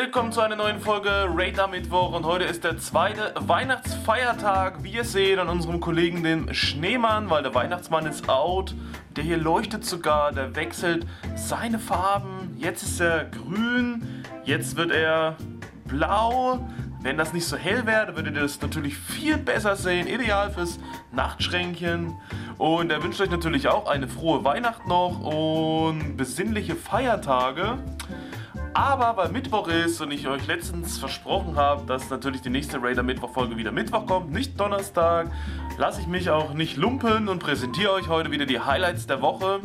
Willkommen zu einer neuen Folge Raid am Mittwoch und heute ist der zweite Weihnachtsfeiertag. Wie ihr seht an unserem Kollegen den Schneemann, weil der Weihnachtsmann ist out. Der hier leuchtet sogar, der wechselt seine Farben. Jetzt ist er grün, jetzt wird er blau. Wenn das nicht so hell wäre, dann würdet ihr das natürlich viel besser sehen. Ideal fürs Nachtschränkchen. Und er wünscht euch natürlich auch eine frohe Weihnacht noch und besinnliche Feiertage. Aber weil Mittwoch ist und ich euch letztens versprochen habe, dass natürlich die nächste Raider Mittwoch-Folge wieder Mittwoch kommt, nicht Donnerstag, lasse ich mich auch nicht lumpen und präsentiere euch heute wieder die Highlights der Woche.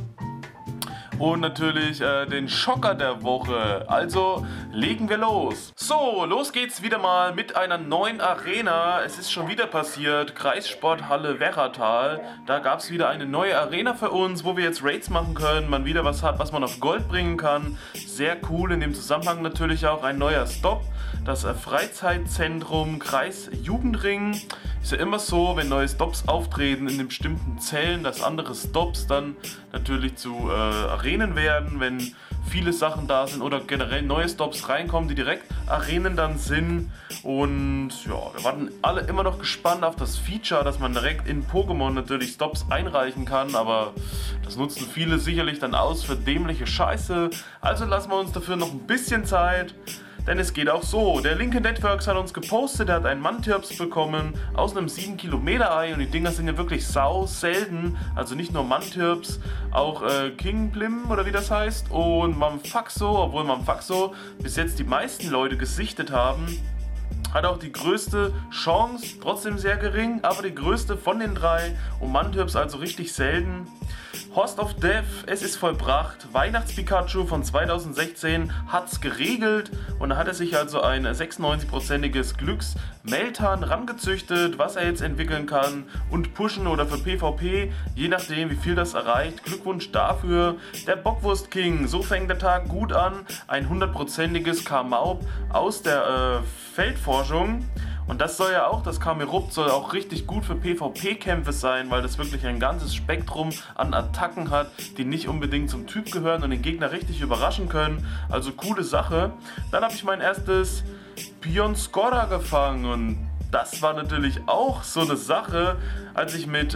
Und natürlich den Schocker der Woche. Also legen wir los. So, los geht's wieder mal mit einer neuen Arena. Es ist schon wieder passiert. Kreissporthalle Werratal. Da gab es wieder eine neue Arena für uns, wo wir jetzt Raids machen können. Man wieder was hat, was man auf Gold bringen kann. Sehr cool. In dem Zusammenhang natürlich auch ein neuer Stop. Das Freizeitzentrum Kreis Jugendring. Ist ja immer so, wenn neue Stops auftreten in den bestimmten Zellen, dass andere Stops dann natürlich zu Arenen werden, wenn viele Sachen da sind oder generell neue Stops reinkommen, die direkt Arenen dann sind. Und ja, wir warten alle immer noch gespannt auf das Feature, dass man direkt in Pokémon natürlich Stops einreichen kann, aber das nutzen viele sicherlich dann aus für dämliche Scheiße. Also lassen wir uns dafür noch ein bisschen Zeit. Denn es geht auch so. Der linke Networks hat uns gepostet, er hat einen Mantirps bekommen aus einem 7 Kilometer Ei und die Dinger sind ja wirklich sau selten. Also nicht nur Mantirps, auch King Blim oder wie das heißt und Mamfaxo, obwohl Mamfaxo bis jetzt die meisten Leute gesichtet haben. Hat auch die größte Chance, trotzdem sehr gering, aber die größte von den drei und Mantirps also richtig selten. Host of Death, es ist vollbracht. Weihnachts-Pikachu von 2016 hat's geregelt und da hat er sich also ein 96%iges Glücks-Meltan rangezüchtet, was er jetzt entwickeln kann und pushen oder für PvP, je nachdem wie viel das erreicht. Glückwunsch dafür. Der Bockwurst King, so fängt der Tag gut an. Ein 100%iges Karmaub aus der Feldforschung. Und das soll ja auch, das Kamerupt soll auch richtig gut für PvP-Kämpfe sein, weil das wirklich ein ganzes Spektrum an Attacken hat, die nicht unbedingt zum Typ gehören und den Gegner richtig überraschen können. Also coole Sache. Dann habe ich mein erstes Pionscora gefangen und das war natürlich auch so eine Sache, als ich mit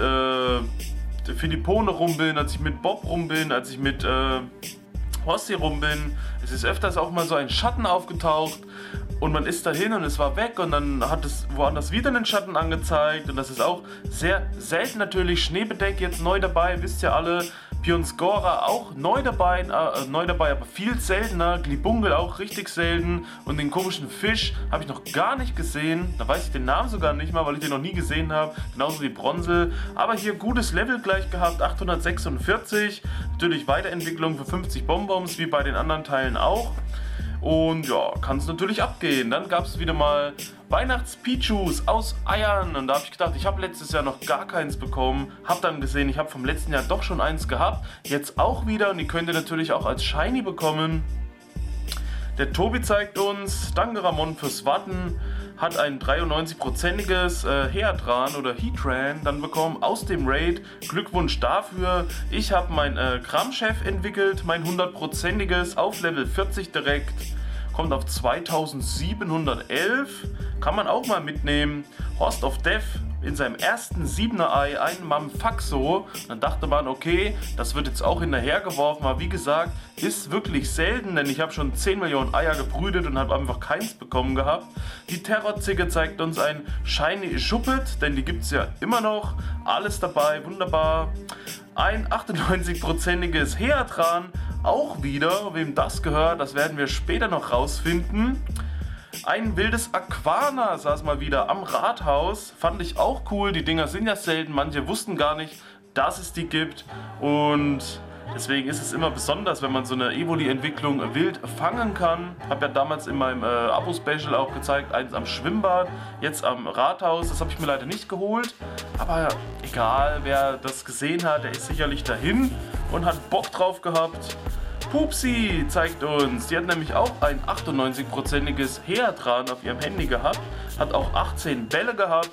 Philippone rum bin, als ich mit Bob rum bin, als ich mit Hossi rum bin. Es ist öfters auch mal so ein Schatten aufgetaucht und man ist dahin und es war weg und dann hat es woanders wieder einen Schatten angezeigt und das ist auch sehr selten natürlich. Schneebedeck jetzt neu dabei, wisst ihr alle. Pionscora auch neu dabei, aber viel seltener. Glibungel auch richtig selten und den komischen Fisch habe ich noch gar nicht gesehen. Da weiß ich den Namen sogar nicht mal, weil ich den noch nie gesehen habe. Genauso wie Bronze. Aber hier gutes Level gleich gehabt, 846. Natürlich Weiterentwicklung für 50 Bonbons, wie bei den anderen Teilen auch. Und ja, kann es natürlich abgehen. Dann gab es wieder mal Weihnachts-Pichus aus Eiern. Und da habe ich gedacht, ich habe letztes Jahr noch gar keins bekommen. Habe dann gesehen, ich habe vom letzten Jahr doch schon eins gehabt. Jetzt auch wieder und die könnt ihr natürlich auch als Shiny bekommen. Der Tobi zeigt uns, danke Ramon fürs Warten, hat ein 93%iges Heatran oder Heatran dann bekommen aus dem Raid. Glückwunsch dafür. Ich habe mein Kramchef entwickelt, mein 100%iges auf Level 40 direkt. Kommt auf 2711. Kann man auch mal mitnehmen. Host of Death in seinem ersten 7er Ei ein Mamfaxo. Dann dachte man, okay, das wird jetzt auch hinterhergeworfen. Aber wie gesagt, ist wirklich selten, denn ich habe schon 10 Millionen Eier gebrütet und habe einfach keins bekommen gehabt. Die Terrorzicke zeigt uns ein Shiny Schuppet, denn die gibt es ja immer noch. Alles dabei, wunderbar. Ein 98%iges Heatran, auch wieder. Wem das gehört, das werden wir später noch rausfinden. Ein wildes Aquana saß mal wieder am Rathaus. Fand ich auch cool. Die Dinger sind ja selten. Manche wussten gar nicht, dass es die gibt. Und deswegen ist es immer besonders, wenn man so eine Evoli-Entwicklung wild fangen kann. Habe ja damals in meinem Abo-Special auch gezeigt, eins am Schwimmbad, jetzt am Rathaus. Das habe ich mir leider nicht geholt. Aber egal, wer das gesehen hat, der ist sicherlich dahin und hat Bock drauf gehabt. Pupsi zeigt uns, die hat nämlich auch ein 98%iges Heatran auf ihrem Handy gehabt, hat auch 18 Bälle gehabt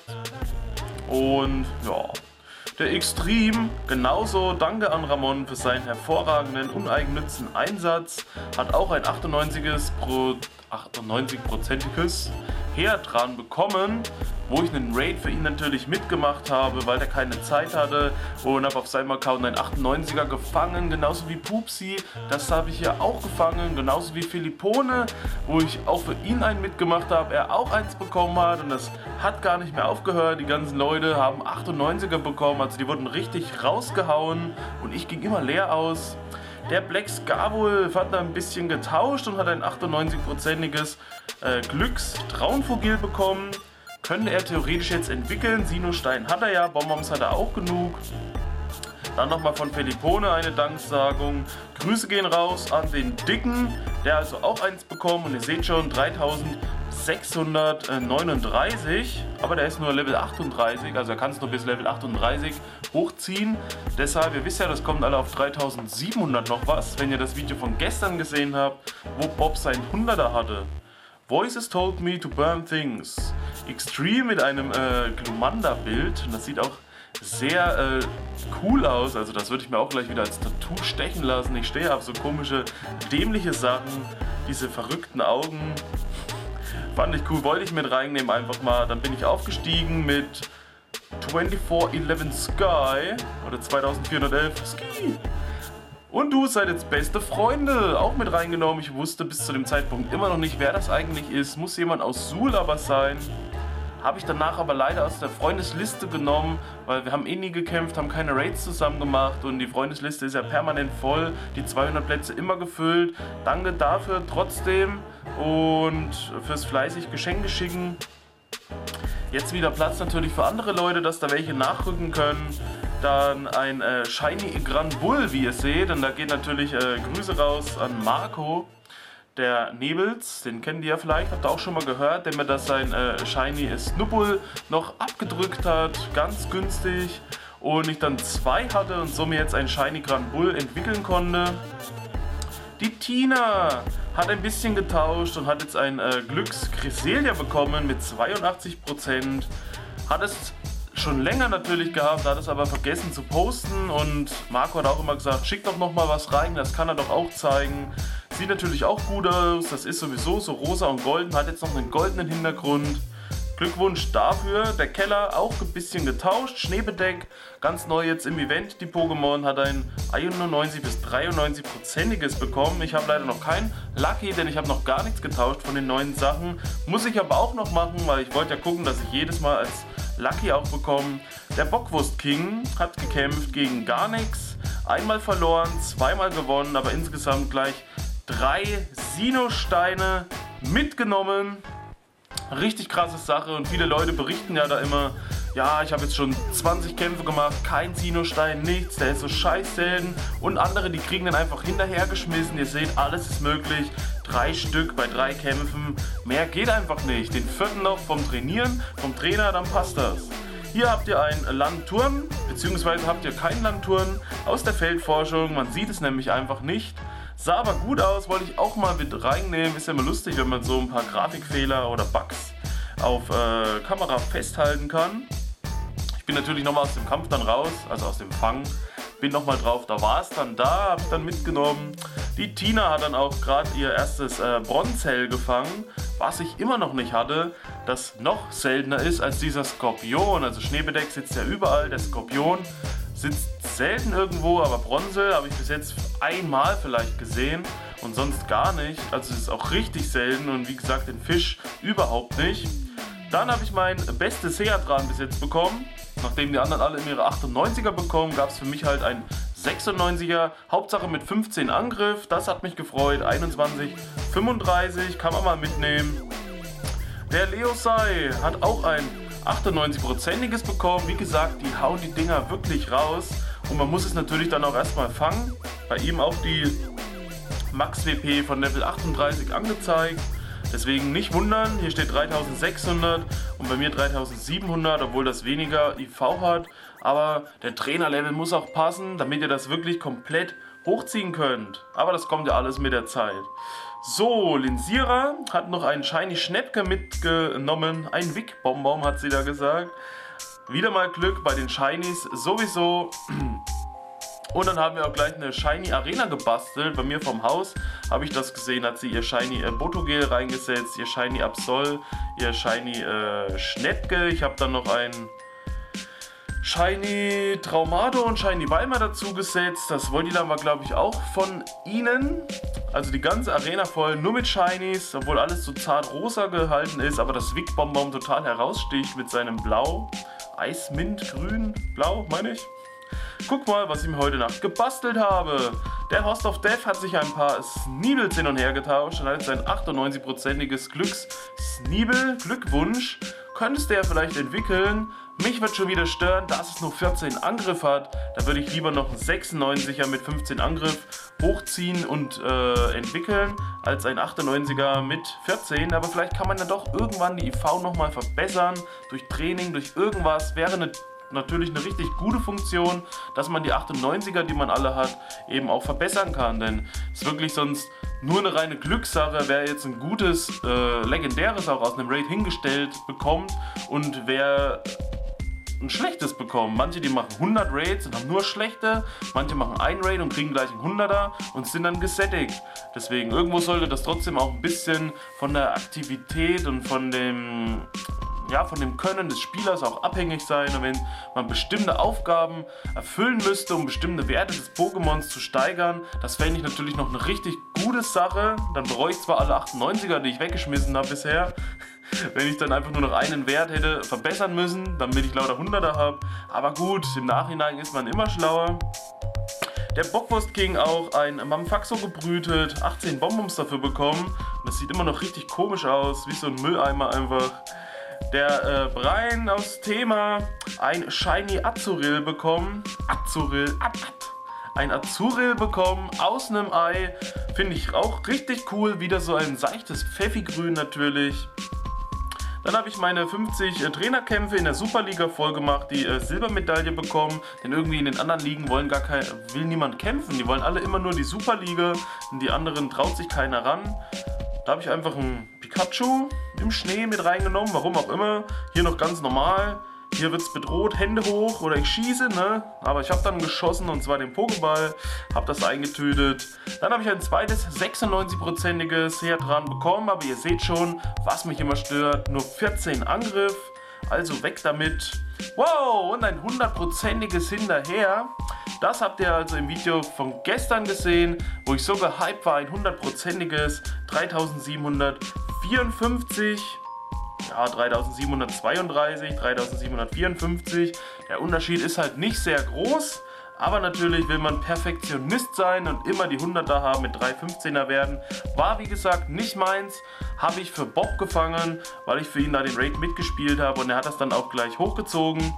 und ja, der Extreme genauso, danke an Ramon für seinen hervorragenden, uneigennützigen Einsatz, hat auch ein 98%iges Heatran bekommen, wo ich einen Raid für ihn natürlich mitgemacht habe, weil er keine Zeit hatte, und habe auf seinem Account einen 98er gefangen, genauso wie Pupsi, das habe ich hier auch gefangen, genauso wie Philippone, wo ich auch für ihn einen mitgemacht habe, er auch eins bekommen hat, und das hat gar nicht mehr aufgehört. Die ganzen Leute haben 98er bekommen, also die wurden richtig rausgehauen und ich ging immer leer aus. Der Black Scarwolf hat da ein bisschen getauscht und hat ein 98%iges Glücks-Traunvogel bekommen. Könnte er theoretisch jetzt entwickeln. Sinostein hat er ja, Bonbons hat er auch genug. Dann nochmal von Philippone eine Danksagung. Grüße gehen raus an den Dicken, der also auch eins bekommen. Und ihr seht schon, 3639, aber der ist nur Level 38, also er kann es nur bis Level 38 hochziehen. Deshalb, ihr wisst ja, das kommt alle auf 3700 noch was, wenn ihr das Video von gestern gesehen habt, wo Bob sein 100er hatte. Voices told me to burn things. Extreme mit einem Glumanda-Bild, und das sieht auch sehr cool aus, also das würde ich mir auch gleich wieder als Tattoo stechen lassen. Ich stehe auf so komische, dämliche Sachen, diese verrückten Augen. Fand ich cool, wollte ich mit reinnehmen einfach mal. Dann bin ich aufgestiegen mit 2411 Sky oder 2411 Ski. Und du seid jetzt beste Freunde, auch mit reingenommen. Ich wusste bis zu dem Zeitpunkt immer noch nicht, wer das eigentlich ist. Muss jemand aus Suhl aber sein. Habe ich danach aber leider aus der Freundesliste genommen, weil wir haben eh nie gekämpft, haben keine Raids zusammen gemacht und die Freundesliste ist ja permanent voll, die 200 Plätze immer gefüllt. Danke dafür trotzdem und fürs fleißig Geschenke schicken. Jetzt wieder Platz natürlich für andere Leute, dass da welche nachrücken können. Dann ein Shiny Gran Bull, wie ihr seht, und da geht natürlich Grüße raus an Marco. Der Nebels, den kennt ihr ja vielleicht, habt ihr auch schon mal gehört, der mir das sein Shiny Snubbull noch abgedrückt hat, ganz günstig, und ich dann 2 hatte und so mir jetzt ein Shiny Gran Bull entwickeln konnte. Die Tina hat ein bisschen getauscht und hat jetzt ein Glücks Cresselia bekommen mit 82%, hat es schon länger natürlich gehabt, hat es aber vergessen zu posten, und Marco hat auch immer gesagt, schick doch noch mal was rein, das kann er doch auch zeigen. Sieht natürlich auch gut aus, das ist sowieso so rosa und golden, hat jetzt noch einen goldenen Hintergrund. Glückwunsch dafür. Der Keller auch ein bisschen getauscht, Schneebedeck, ganz neu jetzt im Event. Die Pokémon hat ein 91 bis 93%iges bekommen. Ich habe leider noch kein Lucky, denn ich habe noch gar nichts getauscht von den neuen Sachen. Muss ich aber auch noch machen, weil ich wollte ja gucken, dass ich jedes Mal als Lucky auch bekomme. Der Bockwurst King hat gekämpft gegen gar nichts. Einmal verloren, zweimal gewonnen, aber insgesamt gleich 3 Sinosteine mitgenommen. Richtig krasse Sache, und viele Leute berichten ja da immer, ja, ich habe jetzt schon 20 Kämpfe gemacht, kein Sinostein, nichts, der ist so scheiß selten, und andere, die kriegen den einfach hinterhergeschmissen. Ihr seht, alles ist möglich, 3 Stück bei 3 Kämpfen, mehr geht einfach nicht. Den 4. noch vom Trainieren, vom Trainer, dann passt das. Hier habt ihr einen Landturm, beziehungsweise habt ihr keinen Landturm aus der Feldforschung, man sieht es nämlich einfach nicht. Sah aber gut aus, wollte ich auch mal mit reinnehmen. Ist ja immer lustig, wenn man so ein paar Grafikfehler oder Bugs auf Kamera festhalten kann. Ich bin natürlich nochmal aus dem Kampf dann raus, also aus dem Fang. Bin nochmal drauf, da war es dann da, habe ich dann mitgenommen. Die Tina hat dann auch gerade ihr erstes Bronzell gefangen, was ich immer noch nicht hatte, das noch seltener ist als dieser Skorpion. Also Schneebedeck sitzt ja überall, der Skorpion sitzt selten irgendwo, aber Bronze habe ich bis jetzt einmal vielleicht gesehen und sonst gar nicht. Also es ist auch richtig selten, und wie gesagt, den Fisch überhaupt nicht. Dann habe ich mein bestes Heatran bis jetzt bekommen. Nachdem die anderen alle ihre 98er bekommen, gab es für mich halt ein 96er, Hauptsache mit 15 Angriff, das hat mich gefreut. 21, 35, kann man mal mitnehmen. Der Leosai hat auch ein 98%iges bekommen. Wie gesagt, die hauen die Dinger wirklich raus, und man muss es natürlich dann auch erstmal fangen. Bei ihm auch die Max WP von Level 38 angezeigt. Deswegen nicht wundern, hier steht 3600 und bei mir 3700, obwohl das weniger IV hat. Aber der Trainerlevel muss auch passen, damit ihr das wirklich komplett hochziehen könnt. Aber das kommt ja alles mit der Zeit. So, Linsira hat noch einen Shiny Schnäppke mitgenommen. Ein Wick-Bonbon hat sie da gesagt. Wieder mal Glück bei den Shinies sowieso. Und dann haben wir auch gleich eine Shiny Arena gebastelt. Bei mir vom Haus habe ich das gesehen, hat sie ihr Shiny Botogel reingesetzt, ihr Shiny Absol, ihr Shiny Schnäppke. Ich habe dann noch ein Shiny Traumado und Shiny Weimar dazu gesetzt. Das Voltilam war, glaube ich, auch von ihnen. Also die ganze Arena voll, nur mit Shinies, obwohl alles so zart rosa gehalten ist, aber das Wick Bonbon total heraussticht mit seinem Blau. Eismint, grün, blau, meine ich. Guck mal, was ich mir heute Nacht gebastelt habe. Der Host of Death hat sich ein paar Sneebles hin und her getauscht und hat jetzt ein 98%iges Glücks-Sneebel. Glückwunsch. Könntest du ja vielleicht entwickeln. Mich wird schon wieder stören, dass es nur 14 Angriff hat. Da würde ich lieber noch einen 96er mit 15 Angriff hochziehen und entwickeln, als ein 98er mit 14. Aber vielleicht kann man dann doch irgendwann die IV nochmal verbessern. Durch Training, durch irgendwas. Wäre natürlich eine richtig gute Funktion, dass man die 98er, die man alle hat, eben auch verbessern kann. Denn es ist wirklich sonst nur eine reine Glückssache, wer jetzt ein gutes, legendäres auch aus einem Raid hingestellt bekommt und wer ein schlechtes bekommen. Manche, die machen 100 Raids und haben nur schlechte, manche machen ein Raid und kriegen gleich einen 100er und sind dann gesättigt. Deswegen, irgendwo sollte das trotzdem auch ein bisschen von der Aktivität und von dem Können des Spielers auch abhängig sein. Und wenn man bestimmte Aufgaben erfüllen müsste, um bestimmte Werte des Pokémons zu steigern, das fände ich natürlich noch eine richtig gute Sache. Dann bereue ich zwar alle 98er, die ich weggeschmissen habe bisher, wenn ich dann einfach nur noch einen Wert hätte verbessern müssen, damit ich lauter 100er habe. Aber gut, im Nachhinein ist man immer schlauer. Der Bockwurst King auch ein Mamfaxo gebrütet, 18 Bonbons dafür bekommen. Und das sieht immer noch richtig komisch aus, wie so ein Mülleimer einfach. Der Brian aus Thema ein Shiny Azuril bekommen. Ein Azuril bekommen aus einem Ei. Finde ich auch richtig cool. Wieder so ein seichtes Pfeffigrün natürlich. Dann habe ich meine 50 Trainerkämpfe in der Superliga voll gemacht, die Silbermedaille bekommen. Denn irgendwie in den anderen Ligen will niemand kämpfen. Die wollen alle immer nur die Superliga. Und die anderen traut sich keiner ran. Da habe ich einfach ein Pikachu im Schnee mit reingenommen, warum auch immer. Hier noch ganz normal. Hier wird es bedroht, Hände hoch oder ich schieße, ne? Aber ich habe dann geschossen und zwar den Pokéball, habe das eingetütet. Dann habe ich ein zweites 96%iges hier dran bekommen, aber ihr seht schon, was mich immer stört, nur 14 Angriff, also weg damit. Wow, und ein 100%iges hinterher. Das habt ihr also im Video von gestern gesehen, wo ich so gehypt war, ein 100%iges 3754. Ja, 3732, 3754. Der Unterschied ist halt nicht sehr groß, aber natürlich will man Perfektionist sein und immer die 100er haben mit 315er werden. War wie gesagt nicht meins, habe ich für Bob gefangen, weil ich für ihn da den Raid mitgespielt habe und er hat das dann auch gleich hochgezogen.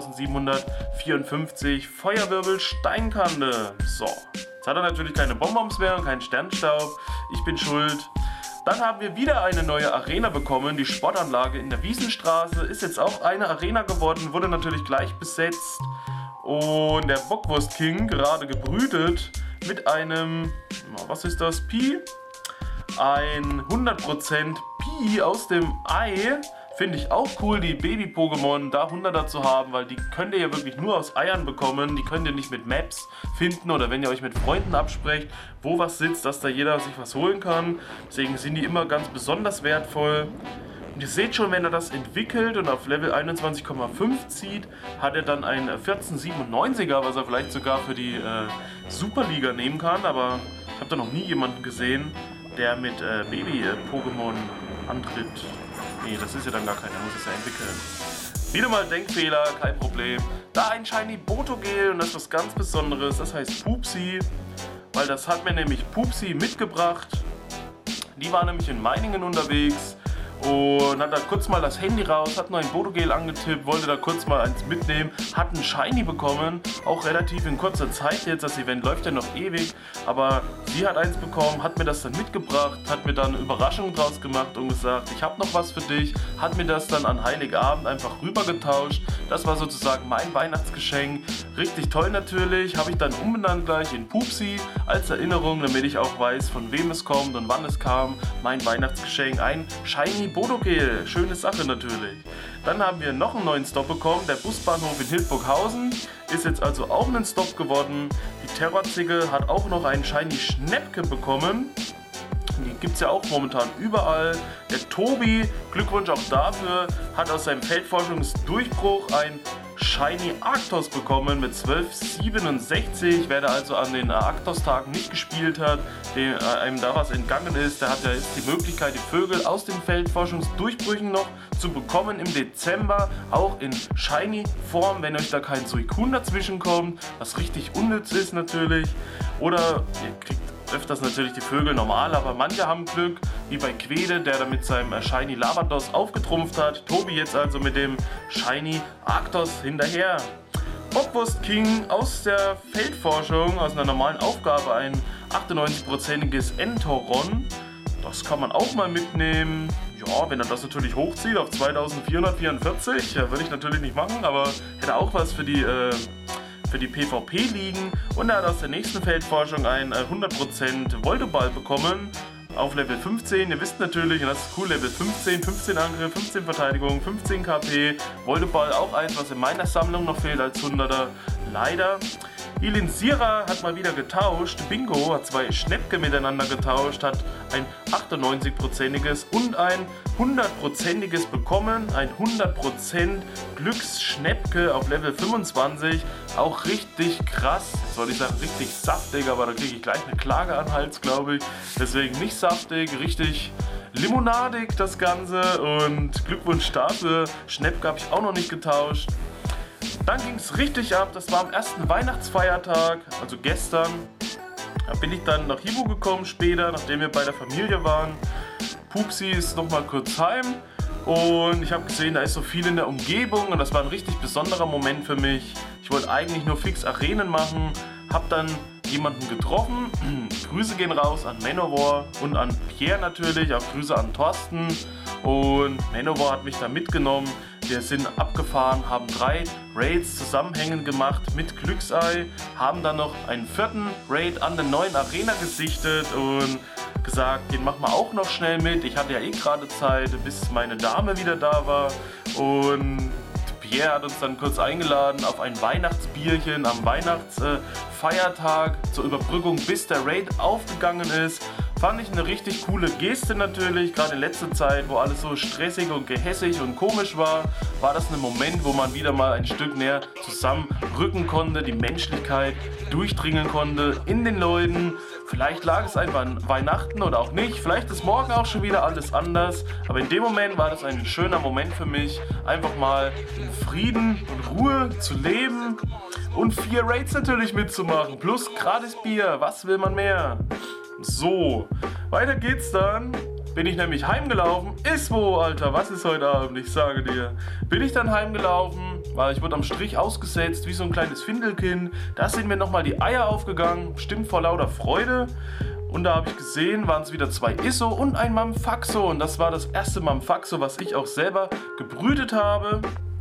3754 Feuerwirbel Steinkante. So, jetzt hat er natürlich keine Bonbons mehr und keinen Sternstaub. Ich bin schuld. Dann haben wir wieder eine neue Arena bekommen. Die Sportanlage in der Wiesenstraße ist jetzt auch eine Arena geworden, wurde natürlich gleich besetzt. Und der Bockwurst King gerade gebrütet mit einem, was ist das, Pi? Ein 100% Pi aus dem Ei. Finde ich auch cool, die Baby-Pokémon da 100er zu haben, weil die könnt ihr ja wirklich nur aus Eiern bekommen. Die könnt ihr nicht mit Maps finden oder wenn ihr euch mit Freunden absprecht, wo was sitzt, dass da jeder sich was holen kann. Deswegen sind die immer ganz besonders wertvoll. Und ihr seht schon, wenn er das entwickelt und auf Level 21,5 zieht, hat er dann ein 1497er, was er vielleicht sogar für die Superliga nehmen kann. Aber ich habe da noch nie jemanden gesehen, der mit Baby-Pokémon antritt. Nee, das ist ja dann gar keiner, muss es ja entwickeln. Wieder mal Denkfehler, kein Problem. Da ein Shiny Botogel und das ist was ganz Besonderes, das heißt Pupsi, weil das hat mir nämlich Pupsi mitgebracht. Die war nämlich in Meiningen unterwegs und hat da kurz mal das Handy raus, hat noch ein Botogel angetippt, wollte da kurz mal eins mitnehmen, hat ein Shiny bekommen, auch relativ in kurzer Zeit jetzt, das Event läuft ja noch ewig, aber sie hat eins bekommen, hat mir das dann mitgebracht, hat mir dann eine Überraschung draus gemacht und gesagt, ich habe noch was für dich, hat mir das dann an Heiligabend einfach rübergetauscht, das war sozusagen mein Weihnachtsgeschenk, richtig toll natürlich, habe ich dann umbenannt gleich in Pupsi, als Erinnerung, damit ich auch weiß, von wem es kommt und wann es kam, mein Weihnachtsgeschenk, ein Shiny Shiny Bodogel, schöne Sache natürlich. Dann haben wir noch einen neuen Stop bekommen, der Busbahnhof in Hildburghausen ist jetzt also auch ein Stop geworden. Die Terrorzicke hat auch noch einen Shiny Schnäppke bekommen. Die gibt es ja auch momentan überall. Der Tobi, Glückwunsch auch dafür, hat aus seinem Feldforschungsdurchbruch ein Shiny Arktos bekommen mit 1267. Wer da also an den Arktos-Tagen nicht gespielt hat, dem einem da was entgangen ist, der hat ja jetzt die Möglichkeit, die Vögel aus den Feldforschungsdurchbrüchen noch zu bekommen im Dezember, auch in Shiny Form, wenn euch da kein Suicune dazwischen kommt, was richtig unnütz ist natürlich. Oder ihr kriegt öfters natürlich die Vögel normal, aber manche haben Glück, wie bei Quede, der da mit seinem Shiny Lavados aufgetrumpft hat. Tobi jetzt also mit dem Shiny Arktos hinterher. Bockwurst King aus der Feldforschung, aus einer normalen Aufgabe, ein 98%iges Entoron. Das kann man auch mal mitnehmen. Ja, wenn er das natürlich hochzieht auf 2444, würde ich natürlich nicht machen, aber hätte auch was für die PvP liegen. Und er hat aus der nächsten Feldforschung ein 100% Voltoball bekommen auf Level 15. Ihr wisst natürlich, und das ist cool, Level 15, 15 Angriff, 15 Verteidigung, 15 KP. Voltoball auch eins, was in meiner Sammlung noch fehlt als 100er. Leider. Ilinsira hat mal wieder getauscht. Bingo hat zwei Schnäppke miteinander getauscht, hat ein 98%iges und ein 100%iges bekommen. Ein 100% Glücksschnäppke auf Level 25. Auch richtig krass. Jetzt wollte ich sagen, richtig saftig, aber da kriege ich gleich eine Klage an den Hals, glaube ich. Deswegen nicht saftig, richtig limonadig das Ganze. Und Glückwunsch dafür. Schnäppke habe ich auch noch nicht getauscht. Dann ging es richtig ab, das war am ersten Weihnachtsfeiertag, also gestern. Da bin ich dann nach Hibu gekommen später, nachdem wir bei der Familie waren. Pupsi ist nochmal kurz heim und ich habe gesehen, da ist so viel in der Umgebung und das war ein richtig besonderer Moment für mich. Ich wollte eigentlich nur fix Arenen machen, habe dann jemanden getroffen. Grüße gehen raus an Manowar und an Pierre natürlich, auch Grüße an Thorsten. Und Manowar hat mich da mitgenommen. Wir sind abgefahren, haben 3 Raids zusammenhängend gemacht mit Glücksei, haben dann noch einen 4. Raid an der neuen Arena gesichtet und gesagt, den machen wir auch noch schnell mit. Ich hatte ja eh gerade Zeit, bis meine Dame wieder da war. Und Pierre hat uns dann kurz eingeladen auf ein Weihnachtsbierchen am Weihnachtsfeiertag zur Überbrückung, bis der Raid aufgegangen ist. Fand ich eine richtig coole Geste natürlich, gerade in letzter Zeit, wo alles so stressig und gehässig und komisch war, war das ein Moment, wo man wieder mal ein Stück näher zusammenrücken konnte, die Menschlichkeit durchdringen konnte in den Leuten. Vielleicht lag es einfach an Weihnachten oder auch nicht, vielleicht ist morgen auch schon wieder alles anders, aber in dem Moment war das ein schöner Moment für mich, einfach mal in Frieden und Ruhe zu leben und 4 Raids natürlich mitzumachen, plus gratis Bier, was will man mehr? So, weiter geht's dann. Bin ich nämlich heimgelaufen. Ist wo, Alter, was ist heute Abend? Ich sage dir. Bin ich dann heimgelaufen, weil ich wurde am Strich ausgesetzt, wie so ein kleines Findelkind. Da sind mir nochmal die Eier aufgegangen, bestimmt vor lauter Freude. Und da habe ich gesehen, waren es wieder 2 Isso und ein Mamfaxo. Und das war das erste Mamfaxo, was ich auch selber gebrütet habe.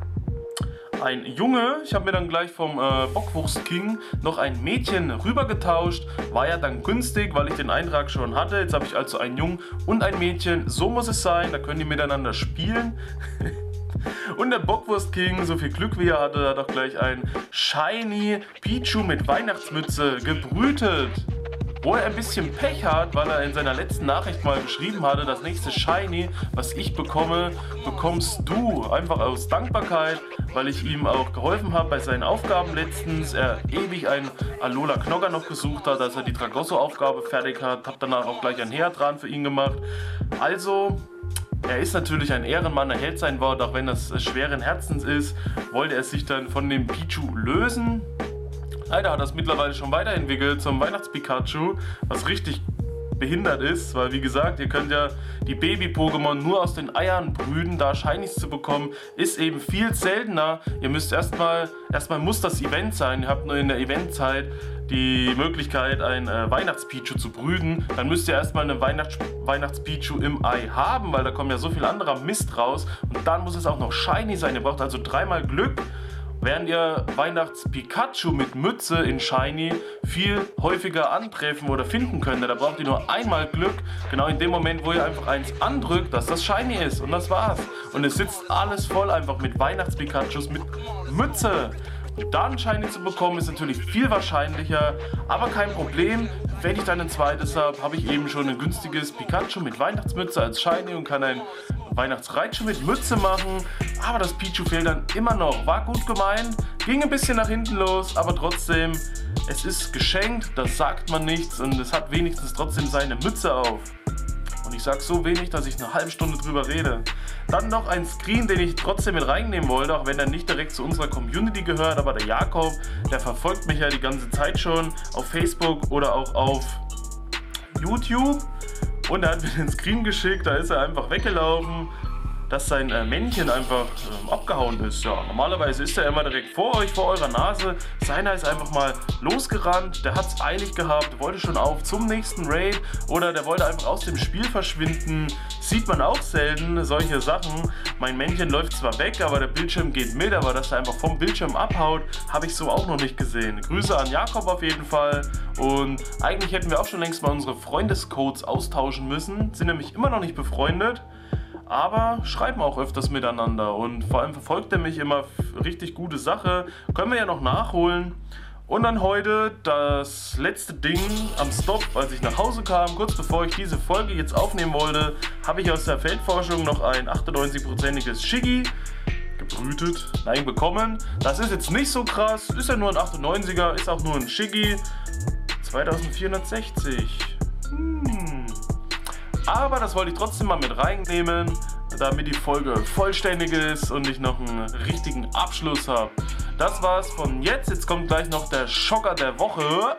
Ein Junge, ich habe mir dann gleich vom Bockwurst King noch ein Mädchen rübergetauscht, war ja dann günstig, weil ich den Eintrag schon hatte. Jetzt habe ich also einen Jungen und ein Mädchen, so muss es sein, da können die miteinander spielen. Und der Bockwurst King, so viel Glück wie er hatte, hat auch gleich ein Shiny Pichu mit Weihnachtsmütze gebrütet. Wo er ein bisschen Pech hat, weil er in seiner letzten Nachricht mal geschrieben hatte, das nächste Shiny, was ich bekomme, bekommst du. Einfach aus Dankbarkeit, weil ich ihm auch geholfen habe bei seinen Aufgaben letztens. Er ewig einen Alola Knogger noch gesucht hat, als er die Tragosso-Aufgabe fertig hat. Hab danach auch gleich ein Heatran für ihn gemacht. Also, er ist natürlich ein Ehrenmann, er hält sein Wort, auch wenn das schweren Herzens ist. Wollte er sich dann von dem Pichu lösen. Leider hat er es mittlerweile schon weiterentwickelt zum Weihnachts-Pikachu, was richtig behindert ist, weil wie gesagt, ihr könnt ja die Baby-Pokémon nur aus den Eiern brüten, da Shinies zu bekommen, ist eben viel seltener. Ihr müsst erstmal muss das Event sein, ihr habt nur in der Eventzeit die Möglichkeit, ein Weihnachts-Pichu zu brüten, dann müsst ihr erstmal einen Weihnachts-Pichu im Ei haben, weil da kommt ja so viel anderer Mist raus und dann muss es auch noch Shiny sein, ihr braucht also 3-mal Glück. während ihr Weihnachts-Pikachu mit Mütze in Shiny viel häufiger antreffen oder finden könnt. Da braucht ihr nur einmal Glück, genau in dem Moment, wo ihr einfach eins andrückt, dass das Shiny ist, und das war's. Und es sitzt alles voll einfach mit Weihnachts-Pikachus mit Mütze. Dann Shiny zu bekommen ist natürlich viel wahrscheinlicher, aber kein Problem. Wenn ich dann ein zweites habe, habe ich eben schon ein günstiges Pikachu mit Weihnachtsmütze als Shiny und kann ein Weihnachtsreitschuh mit Mütze machen. Aber das Pichu fehlt dann immer noch. War gut gemeint, ging ein bisschen nach hinten los, aber trotzdem, es ist geschenkt, das sagt man nichts, und es hat wenigstens trotzdem seine Mütze auf. Und ich sag so wenig, dass ich eine halbe Stunde drüber rede. Dann noch ein Screen, den ich trotzdem mit reinnehmen wollte, auch wenn er nicht direkt zu unserer Community gehört, aber der Jakob, der verfolgt mich ja die ganze Zeit schon auf Facebook oder auch auf YouTube, und er hat mir den Screen geschickt, da ist er einfach weggelaufen, dass sein Männchen einfach abgehauen ist. Ja, normalerweise ist er immer direkt vor euch, vor eurer Nase. Seiner ist einfach mal losgerannt, der hat es eilig gehabt, wollte schon auf zum nächsten Raid oder der wollte einfach aus dem Spiel verschwinden. Sieht man auch selten, solche Sachen. Mein Männchen läuft zwar weg, aber der Bildschirm geht mit, aber dass er einfach vom Bildschirm abhaut, habe ich so auch noch nicht gesehen. Grüße an Jakob auf jeden Fall, und eigentlich hätten wir auch schon längst mal unsere Freundescodes austauschen müssen, sind nämlich immer noch nicht befreundet. Aber schreiben auch öfters miteinander, und vor allem verfolgt er mich immer, richtig gute Sache. Können wir ja noch nachholen. Und dann heute das letzte Ding am Stop, als ich nach Hause kam, kurz bevor ich diese Folge jetzt aufnehmen wollte, habe ich aus der Feldforschung noch ein 98%iges Shiggy gebrütet, nein, bekommen. Das ist jetzt nicht so krass, ist ja nur ein 98er, ist auch nur ein Shiggy. 2460. Aber das wollte ich trotzdem mal mit reinnehmen, damit die Folge vollständig ist und ich noch einen richtigen Abschluss habe. Das war's von jetzt. Jetzt kommt gleich noch der Schocker der Woche.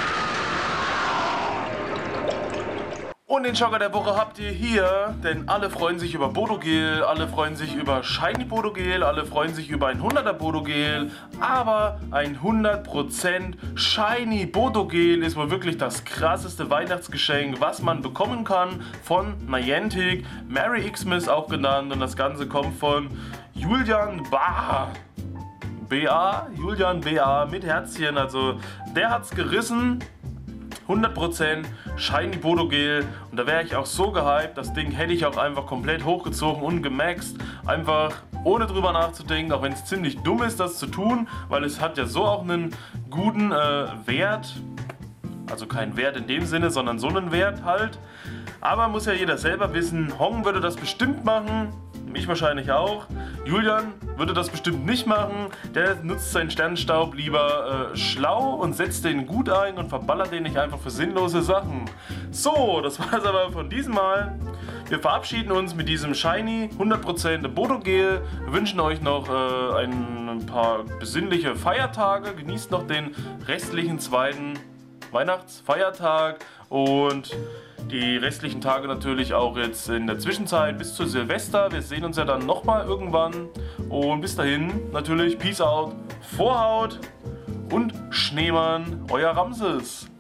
Und den Schocker der Woche habt ihr hier, denn alle freuen sich über Bodogel, alle freuen sich über Shiny Bodogel, alle freuen sich über ein 100er Bodogel, aber ein 100% Shiny Bodogel ist wohl wirklich das krasseste Weihnachtsgeschenk, was man bekommen kann von Niantic, Merry Xmas auch genannt, und das Ganze kommt von Julian Julian BA mit Herzchen, also der hat's gerissen. 100% Shiny Bodogel, und da wäre ich auch so gehypt, das Ding hätte ich auch einfach komplett hochgezogen und gemaxt, einfach ohne drüber nachzudenken, auch wenn es ziemlich dumm ist, das zu tun, weil es hat ja so auch einen guten Wert, also kein Wert in dem Sinne, sondern so einen Wert halt, aber muss ja jeder selber wissen. Hong würde das bestimmt machen, ich wahrscheinlich auch. Julian würde das bestimmt nicht machen. Der nutzt seinen Sternenstaub lieber schlau und setzt den gut ein und verballert den nicht einfach für sinnlose Sachen. So, das war es aber von diesem Mal. Wir verabschieden uns mit diesem Shiny 100% Bodogel. Wir wünschen euch noch ein paar besinnliche Feiertage. Genießt noch den restlichen zweiten Weihnachtsfeiertag und die restlichen Tage natürlich auch jetzt in der Zwischenzeit bis zu Silvester. Wir sehen uns ja dann nochmal irgendwann. Und bis dahin natürlich Peace out, Vorhaut und Schneemann, euer Ramses.